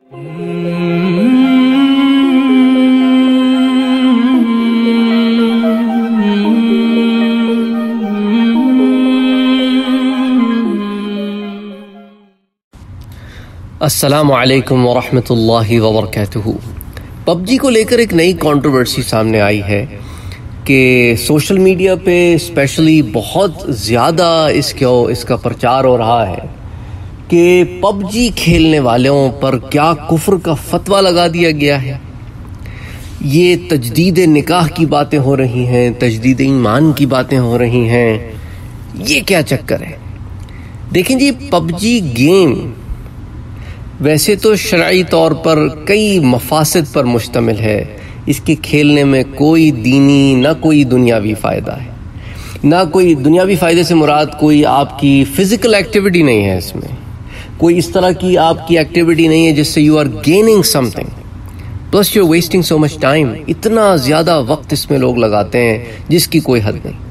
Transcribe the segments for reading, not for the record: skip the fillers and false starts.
السلام علیکم ورحمۃ اللہ وبرکاتہ۔ پب جی کو لے کر ایک نئی کنٹروورسی سامنے آئی ہے کہ سوشل میڈیا پہ اسپیشلی بہت زیادہ اس کا پرچار ہو رہا ہے کہ پب جی کھیلنے والوں پر کیا کفر کا فتویٰ لگا دیا گیا ہے۔ یہ تجدید نکاح کی باتیں ہو رہی ہیں، تجدید ایمان کی باتیں ہو رہی ہیں، یہ کیا چکر ہے؟ دیکھیں جی، پب جی گیم ویسے تو شرعی طور پر کئی مفاسد پر مشتمل ہے۔ اس کے کھیلنے میں کوئی دینی نہ کوئی دنیاوی فائدہ ہے، نہ کوئی دنیاوی فائدے سے مراد کوئی آپ کی فزیکل ایکٹیویٹی نہیں ہے، اس میں کوئی اس طرح کی آپ کی ایکٹیویٹی نہیں ہے جس سے you are gaining something, plus you are wasting so much time. اتنا زیادہ وقت اس میں لوگ لگاتے ہیں جس کی کوئی حد نہیں،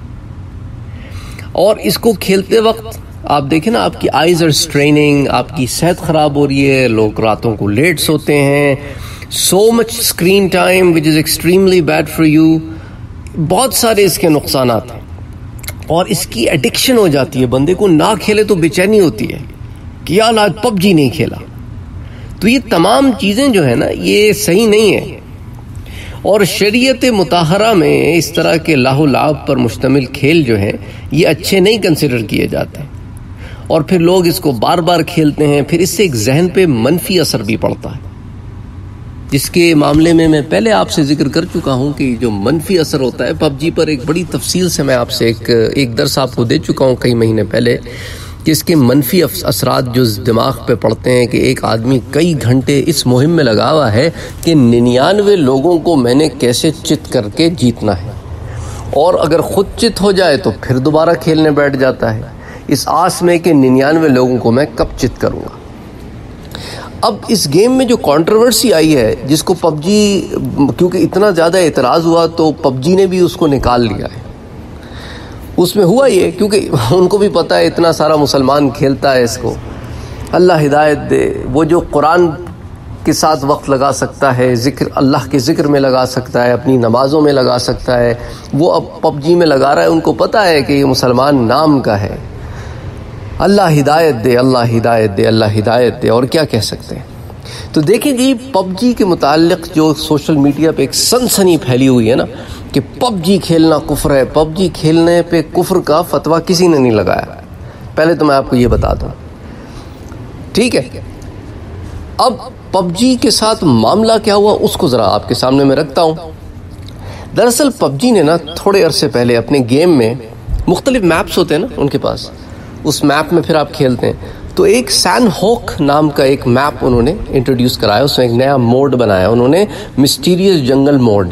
اور اس کو کھیلتے وقت آپ دیکھیں نا، آپ کی آئیز آر اسٹریننگ، آپ کی صحت خراب ہو رہی ہے، لوگ راتوں کو لیٹ سوتے ہیں، so much screen time which is extremely bad for you. بہت سارے اس کے نقصانات ہیں، اور اس کی ایڈکشن ہو جاتی ہے، بندے کو نہ کھیلے تو بے چینی ہوتی ہے کہ یار آج پب جی نہیں کھیلا۔ تو یہ تمام چیزیں جو ہے نا، یہ صحیح نہیں ہے، اور شریعت مطہرہ میں اس طرح کے لاہ و لعب پر مشتمل کھیل جو ہیں یہ اچھے نہیں کنسیڈر کیے جاتے ہیں، اور پھر لوگ اس کو بار بار کھیلتے ہیں، پھر اس سے ایک ذہن پہ منفی اثر بھی پڑتا ہے، جس کے معاملے میں پہلے آپ سے ذکر کر چکا ہوں کہ جو منفی اثر ہوتا ہے پب جی پر، ایک بڑی تفصیل سے میں آپ سے ایک درس آپ کو دے چکا ہوں کئی مہینے پہلے، کہ اس کے منفی اثرات جو دماغ پہ پڑتے ہیں، کہ ایک آدمی کئی گھنٹے اس مہم میں لگا ہوا ہے کہ 99 لوگوں کو میں نے کیسے چت کر کے جیتنا ہے، اور اگر خود چت ہو جائے تو پھر دوبارہ کھیلنے بیٹھ جاتا ہے اس آس میں کہ 99 لوگوں کو میں کب چت کروں گا۔ اب اس گیم میں جو کنٹروورسی آئی ہے، جس کو پب جی، کیونکہ اتنا زیادہ اعتراض ہوا تو پب جی نے بھی اس کو نکال لیا ہے۔ اس میں ہوا یہ، کیونکہ ان کو بھی پتہ ہے اتنا سارا مسلمان کھیلتا ہے اس کو، اللہ ہدایت دے، وہ جو قرآن کے ساتھ وقت لگا سکتا ہے، ذکر اللہ کے ذکر میں لگا سکتا ہے، اپنی نمازوں میں لگا سکتا ہے، وہ اب پب جی میں لگا رہا ہے۔ ان کو پتہ ہے کہ یہ مسلمان نام کا ہے، اللہ ہدایت دے، اللہ ہدایت دے، اللہ ہدایت دے، اور کیا کہہ سکتے ہیں۔ تو دیکھیں جی، پب جی کے متعلق جو سوشل میڈیا پہ ایک سنسنی پھیلی ہوئی ہے نا، کہ پب جی کھیلنا کفر ہے، پب جی کھیلنے پہ کفر کا فتویٰ کسی نے نہیں لگایا۔ پہلے تو میں آپ کو یہ بتا دوں، ٹھیک ہے۔ اب پب جی کے ساتھ معاملہ کیا ہوا اس کو ذرا آپ کے سامنے میں رکھتا ہوں۔ دراصل پب جی نے نا تھوڑے عرصے پہلے اپنے گیم میں مختلف میپس ہوتے ہیں نا ان کے پاس، اس میپ میں پھر آپ کھیلتے ہیں، تو ایک سین ہوک نام کا ایک میپ انہوں نے انٹروڈیوس کرایا، اس میں ایک نیا موڈ بنایا انہوں نے، مسٹیریس جنگل موڈ۔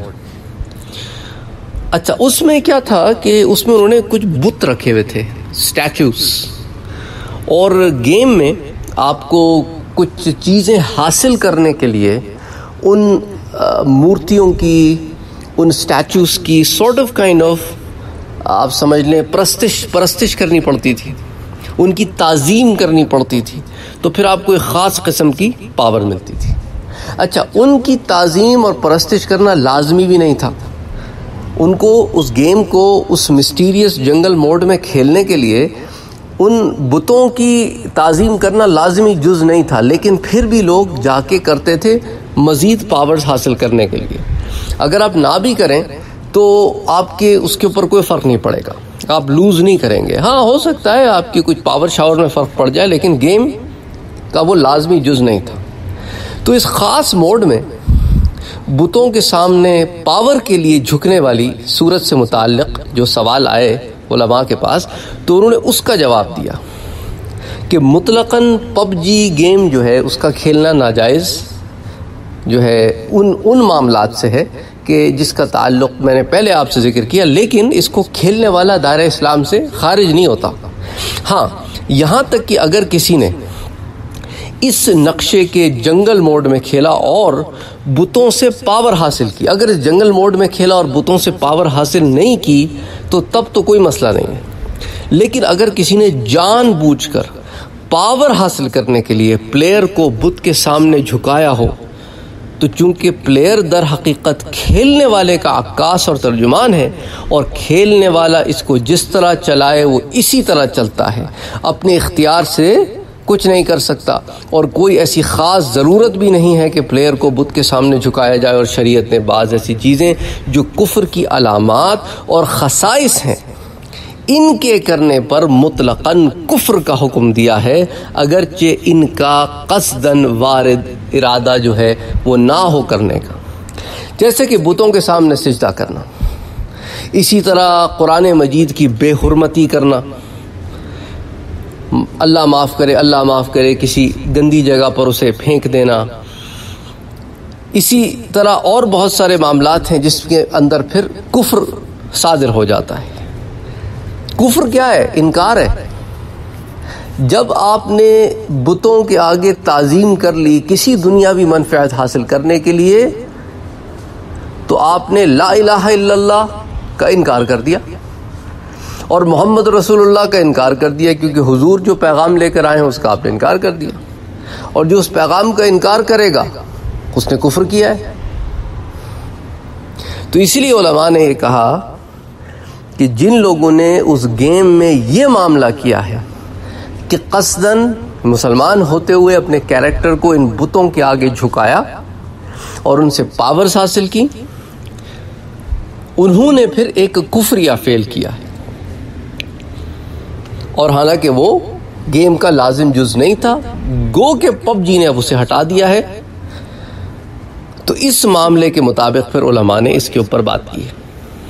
اچھا، اس میں کیا تھا کہ اس میں انہوں نے کچھ بت رکھے ہوئے تھے، اسٹیچوز، اور گیم میں آپ کو کچھ چیزیں حاصل کرنے کے لیے ان مورتیوں کی، ان اسٹیچوز کی سارٹ آف کائنڈ آف آپ سمجھ لیں پرستش کرنی پڑتی تھی، ان کی تعظیم کرنی پڑتی تھی، تو پھر آپ کو ایک خاص قسم کی پاور ملتی تھی۔ اچھا، ان کی تعظیم اور پرستش کرنا لازمی بھی نہیں تھا، ان کو اس گیم کو اس مسٹیریس جنگل موڈ میں کھیلنے کے لیے ان بتوں کی تعظیم کرنا لازمی جز نہیں تھا، لیکن پھر بھی لوگ جا کے کرتے تھے مزید پاورز حاصل کرنے کے لیے۔ اگر آپ نہ بھی کریں تو آپ کے اس کے اوپر کوئی فرق نہیں پڑے گا، آپ لوز نہیں کریں گے۔ ہاں، ہو سکتا ہے آپ کی کچھ پاور شاور میں فرق پڑ جائے، لیکن گیم کا وہ لازمی جز نہیں تھا۔ تو اس خاص موڈ میں بتوں کے سامنے پاور کے لیے جھکنے والی صورت سے متعلق جو سوال آئے علماء کے پاس، تو انہوں نے اس کا جواب دیا کہ مطلقاً پب جی گیم جو ہے اس کا کھیلنا ناجائز جو ہے ان معاملات سے ہے کہ جس کا تعلق میں نے پہلے آپ سے ذکر کیا، لیکن اس کو کھیلنے والا دائرہ اسلام سے خارج نہیں ہوتا۔ ہاں، یہاں تک کہ اگر کسی نے اس نقشے کے جنگل موڈ میں کھیلا اور بتوں سے پاور حاصل کی، اگر اس جنگل موڈ میں کھیلا اور بتوں سے پاور حاصل نہیں کی تو تب تو کوئی مسئلہ نہیں ہے، لیکن اگر کسی نے جان بوجھ کر پاور حاصل کرنے کے لیے پلیئر کو بت کے سامنے جھکایا ہو، تو چونکہ پلیئر در حقیقت کھیلنے والے کا عکاس اور ترجمان ہے، اور کھیلنے والا اس کو جس طرح چلائے وہ اسی طرح چلتا ہے، اپنے اختیار سے کچھ نہیں کر سکتا، اور کوئی ایسی خاص ضرورت بھی نہیں ہے کہ پلیئر کو بت کے سامنے جھکایا جائے۔ اور شریعت نے بعض ایسی چیزیں جو کفر کی علامات اور خصائص ہیں، ان کے کرنے پر مطلقاً کفر کا حکم دیا ہے، اگرچہ ان کا قصداً وارد ارادہ جو ہے وہ نہ ہو کرنے کا، جیسے کہ بتوں کے سامنے سجدہ کرنا، اسی طرح قرآن مجید کی بے حرمتی کرنا، اللہ معاف کرے کسی گندی جگہ پر اسے پھینک دینا، اسی طرح اور بہت سارے معاملات ہیں جس کے اندر پھر کفر صادر ہو جاتا ہے۔ کفر کیا ہے؟ انکار ہے۔ جب آپ نے بتوں کے آگے تعظیم کر لی کسی دنیاوی منفعت حاصل کرنے کے لیے، تو آپ نے لا الہ الا اللہ کا انکار کر دیا اور محمد رسول اللہ کا انکار کر دیا، کیونکہ حضور جو پیغام لے کر آئے ہیں اس کا آپ نے انکار کر دیا، اور جو اس پیغام کا انکار کرے گا اس نے کفر کیا ہے۔ تو اسی لیے علماء نے یہ کہا کہ جن لوگوں نے اس گیم میں یہ معاملہ کیا ہے کہ قصداً مسلمان ہوتے ہوئے اپنے کیریکٹر کو ان بتوں کے آگے جھکایا اور ان سے پاورز حاصل کی، انہوں نے پھر ایک کفریہ فعل کیا ہے، اور حالانکہ وہ گیم کا لازم جز نہیں تھا، گو کہ پب جی نے اب اسے ہٹا دیا ہے۔ تو اس معاملے کے مطابق پھر علماء نے اس کے اوپر بات کی ہے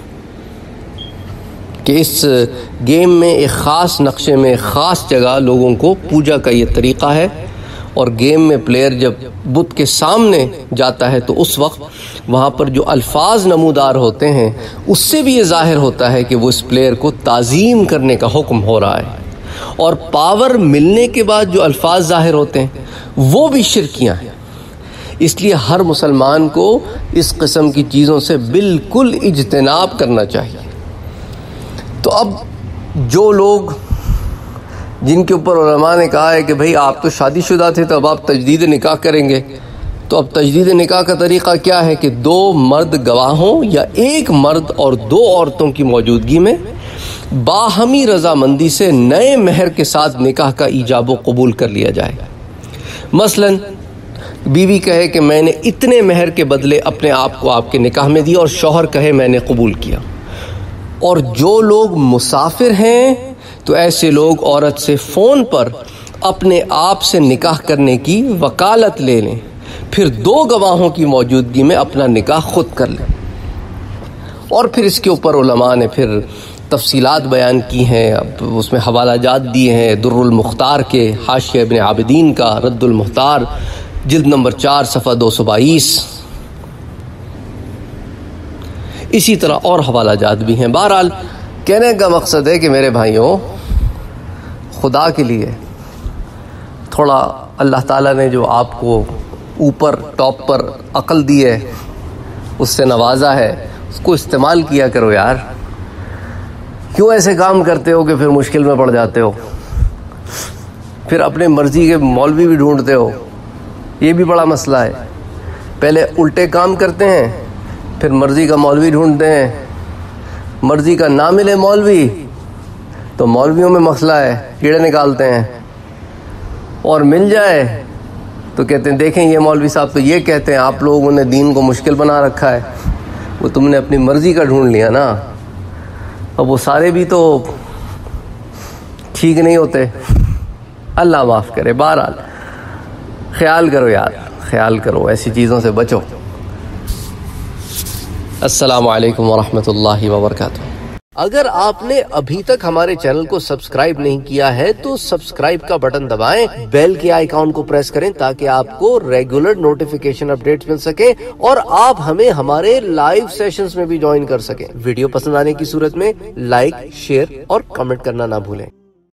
کہ اس گیم میں ایک خاص نقشے میں خاص جگہ لوگوں کو پوجا کا یہ طریقہ ہے، اور گیم میں پلیئر جب بت کے سامنے جاتا ہے تو اس وقت وہاں پر جو الفاظ نمودار ہوتے ہیں اس سے بھی یہ ظاہر ہوتا ہے کہ وہ اس پلیئر کو تعظیم کرنے کا حکم ہو رہا ہے، اور پاور ملنے کے بعد جو الفاظ ظاہر ہوتے ہیں وہ بھی شرکیاں ہیں۔ اس لیے ہر مسلمان کو اس قسم کی چیزوں سے بالکل اجتناب کرنا چاہیے۔ تو اب جو لوگ جن کے اوپر علماء نے کہا ہے کہ بھئی آپ تو شادی شدہ تھے تو اب آپ تجدید نکاح کریں گے، تو اب تجدید نکاح کا طریقہ کیا ہے کہ 2 مرد گواہوں یا 1 مرد اور 2 عورتوں کی موجودگی میں باہمی رضامندی سے نئے مہر کے ساتھ نکاح کا ایجاب و قبول کر لیا جائے۔ مثلا بیوی کہے کہ میں نے اتنے مہر کے بدلے اپنے آپ کو آپ کے نکاح میں دیا، اور شوہر کہے میں نے قبول کیا۔ اور جو لوگ مسافر ہیں تو ایسے لوگ عورت سے فون پر اپنے آپ سے نکاح کرنے کی وکالت لے لیں، پھر 2 گواہوں کی موجودگی میں اپنا نکاح خود کر لیں۔ اور پھر اس کے اوپر علماء نے پھر تفصیلات بیان کی ہیں، اب اس میں حوالہ جات دیے ہیں در المختار کے، حاشیہ ابن عابدین کا، رد المختار جلد نمبر 4 صفحہ 222، اسی طرح اور حوالہ جات بھی ہیں۔ بہرحال کہنے کا مقصد ہے کہ میرے بھائیوں، خدا کے لیے تھوڑا اللہ تعالیٰ نے جو آپ کو اوپر ٹاپ پر عقل دی ہے، اس سے نوازا ہے، اس کو استعمال کیا کرو یار۔ کیوں ایسے کام کرتے ہو کہ پھر مشکل میں پڑ جاتے ہو، پھر اپنے مرضی کے مولوی بھی ڈھونڈتے ہو؟ یہ بھی بڑا مسئلہ ہے۔ پہلے الٹے کام کرتے ہیں، پھر مرضی کا مولوی ڈھونڈتے ہیں، مرضی کا نہ ملے مولوی تو مولویوں میں مسئلہ ہے، کیڑے نکالتے ہیں، اور مل جائے تو کہتے ہیں دیکھیں یہ مولوی صاحب تو یہ کہتے ہیں، آپ لوگوں نے دین کو مشکل بنا رکھا ہے، وہ تم نے اپنی مرضی کا ڈھونڈ لیا نا۔ اب وہ سارے بھی تو ٹھیک نہیں ہوتے، اللہ معاف کرے۔ بہرحال خیال کرو یار، خیال کرو، ایسی چیزوں سے بچو۔ السلام علیکم ورحمۃ اللہ وبرکاتہ۔ اگر آپ نے ابھی تک ہمارے چینل کو سبسکرائب نہیں کیا ہے تو سبسکرائب کا بٹن دبائیں، بیل کے آئیکن کو پریس کریں تاکہ آپ کو ریگولر نوٹیفیکیشن اپڈیٹس مل سکیں، اور آپ ہمیں ہمارے لائیو سیشنز میں بھی جوائن کر سکیں۔ ویڈیو پسند آنے کی صورت میں لائک، شیئر اور کمنٹ کرنا نہ بھولیں۔